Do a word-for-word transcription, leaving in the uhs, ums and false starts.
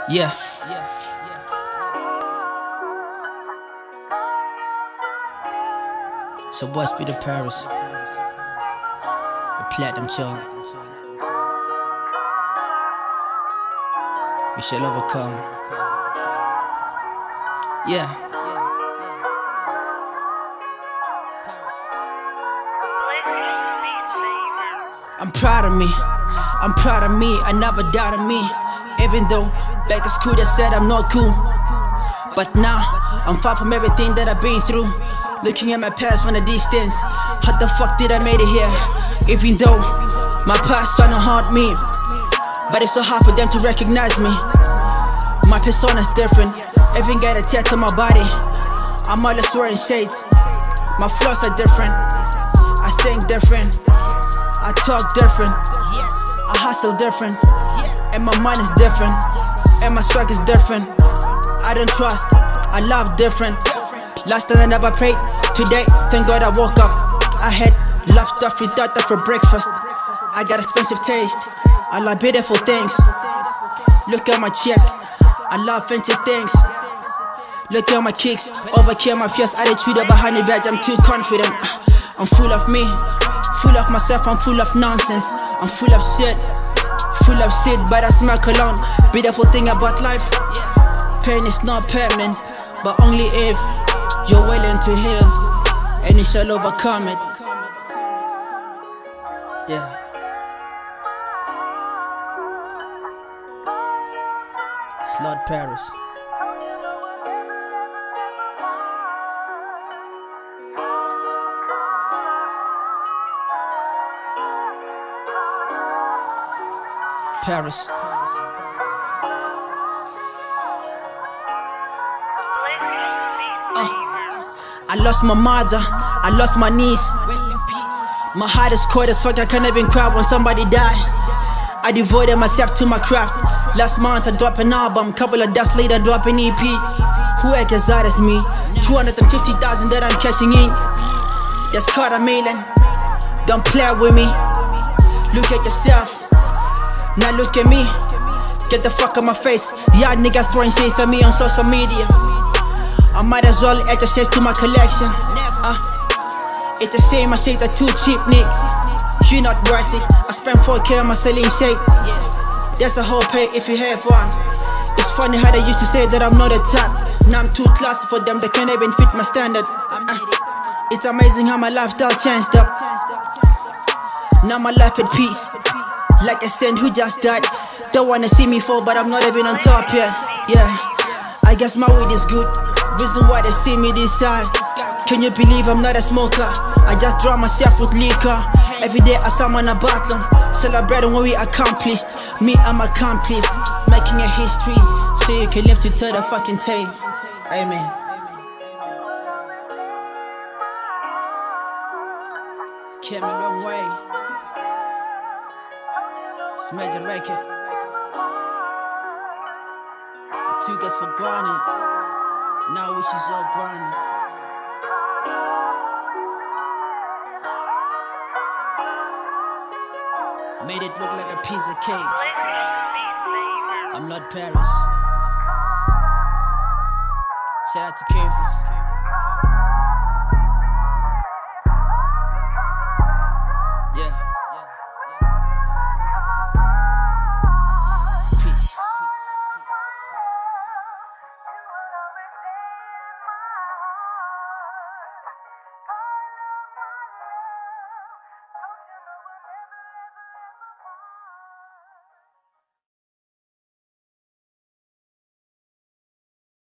Yeah. So what's be the Paris? The platinum chart. We shall overcome. Yeah. I'm proud of me. I'm proud of me. I never doubted me. Even though back at school they said I'm not cool, but now I'm far from everything that I've been through. Looking at my past from a distance, how the fuck did I made it here? Even though my past trying to haunt me, but it's so hard for them to recognize me. My persona's different, even got a tattoo on my body. I'm always wearing shades. My flaws are different. I think different. I talk different. I hustle different. And my mind is different. And my swag is different. I don't trust, I love different. Last night I never prayed. Today, thank God I woke up. I had lobster frittata for breakfast. I got expensive taste. I love beautiful things. Look at my check. I love fancy things. Look at my kicks. Overkill my fierce attitude of a honey badge. I'm too confident. I'm full of me, full of myself. I'm full of nonsense. I'm full of shit, full of shit, but I smell cologne. Beautiful thing about life, pain is not permanent, but only if you're willing to heal, and you shall overcome it. Yeah. It's Lord Paris. Paris. Uh, I lost my mother, I lost my niece. My heart is cold as fuck, I can't even cry when somebody die. I devoted myself to my craft. Last month I dropped an album, couple of days later drop an E P. Who act as hard as me? two hundred fifty thousand that I'm cashing in. That's called a million. Don't play with me. Look at yourself, now look at me. Get the fuck out my face. Y'all niggas throwing shades at me on social media. I might as well add the shades to my collection. uh, It's the same, I say that too cheap, Nick. You're not worth it. I spent four K on my selling shade. That's a whole pay if you have one. It's funny how they used to say that I'm not a top. Now I'm too classy for them, they can't even fit my standard. uh, It's amazing how my lifestyle changed up. Now my life at peace, like a saint who just died. Don't wanna see me fall, but I'm not even on top yet. Yeah, I guess my weed is good, reason why they see me this side. Can you believe I'm not a smoker? I just drown myself with liquor. Every day I summon a bottle, celebrating what we accomplished. Me, I'm accomplished, making a history, so you can live to tell the fucking tale. Amen. Came a long way. It's major record. I took us for granted. Now which is all granted. Made it look like a piece of cake. I'm not Paris. Shout out to Campus.